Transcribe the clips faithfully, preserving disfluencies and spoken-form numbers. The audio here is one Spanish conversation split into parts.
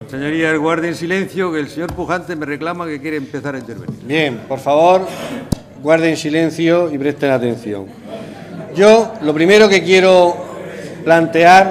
Señorías, guarden silencio, que el señor Pujante me reclama que quiere empezar a intervenir. Bien, por favor, guarden silencio y presten atención. Yo lo primero que quiero plantear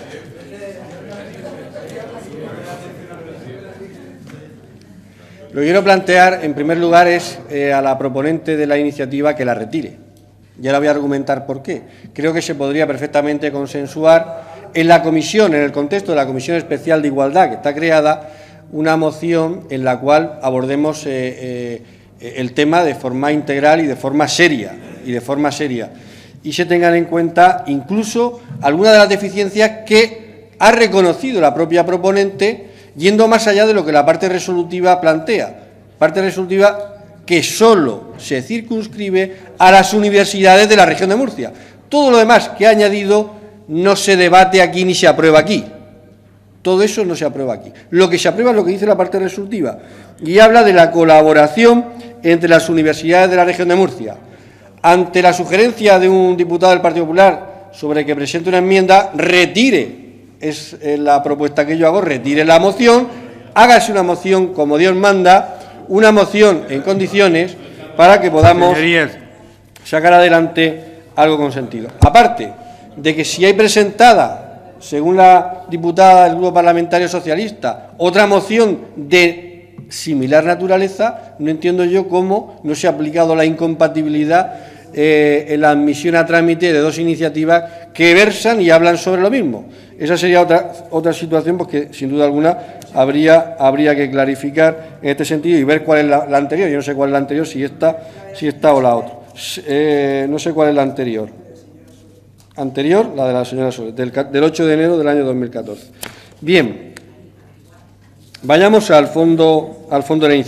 lo que quiero plantear en primer lugar es eh, a la proponente de la iniciativa que la retire. Ya la voy a argumentar por qué. Creo que se podría perfectamente consensuar en la comisión, en el contexto de la Comisión Especial de Igualdad que está creada, una moción en la cual abordemos eh, eh, el tema de forma integral y de forma seria, y de forma seria, y se tengan en cuenta incluso algunas de las deficiencias que ha reconocido la propia proponente, yendo más allá de lo que la parte resolutiva plantea, parte resolutiva que solo se circunscribe a las universidades de la región de Murcia. Todo lo demás que ha añadido no se debate aquí ni se aprueba aquí. Todo eso no se aprueba aquí. Lo que se aprueba es lo que dice la parte resolutiva y habla de la colaboración entre las universidades de la región de Murcia. Ante la sugerencia de un diputado del Partido Popular sobre que presente una enmienda, retire, es la propuesta que yo hago, retire la moción, hágase una moción como Dios manda, una moción en condiciones para que podamos Señorías, sacar adelante algo con sentido. Aparte de que si hay presentada, según la diputada del Grupo Parlamentario Socialista, otra moción de similar naturaleza, no entiendo yo cómo no se ha aplicado la incompatibilidad eh, en la admisión a trámite de dos iniciativas que versan y hablan sobre lo mismo. Esa sería otra, otra situación pues, que, sin duda alguna, habría, habría que clarificar en este sentido y ver cuál es la, la anterior. Yo no sé cuál es la anterior, si esta, si esta o la otra. Eh, no sé cuál es la anterior. Anterior, la de la señora Soler, del, del ocho de enero del año dos mil catorce. Bien, vayamos al fondo, al fondo de la iniciativa.